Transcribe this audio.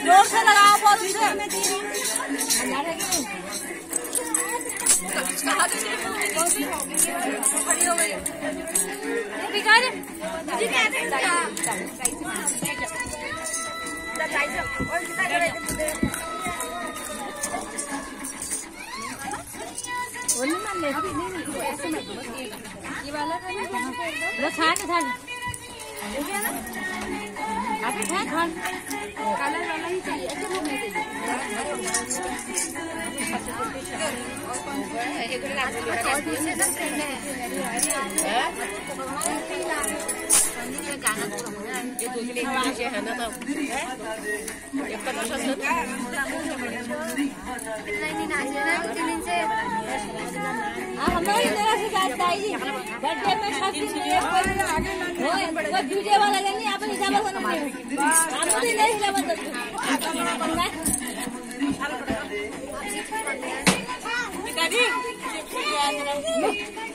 जोर से लगाओ बहुत से। खड़ी हो गई ये वाला अभी कलर वाला ही चाहिए। बर्थडे में वीडियो वाला लेंगे आप नहीं